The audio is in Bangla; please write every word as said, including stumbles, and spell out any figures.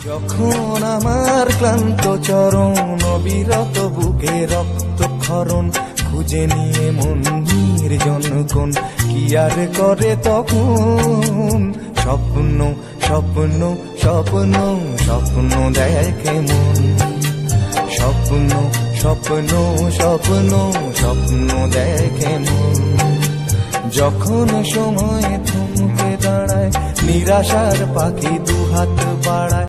যখন আমার ক্লান্ত চরণ অবিরত বুকে রক্ত ক্ষরণ খুঁজে নিয়ে মন নির্জন কোন কি আর করে তখন স্বপ্ন স্বপ্ন স্বপ্ন স্বপ্ন দেখে মন স্বপ্ন স্বপ্ন স্বপ্ন স্বপ্ন দেখে মন যখন সময় থমকে দাঁড়ায় নিরাশার পাখি দুহাত বাড়ায়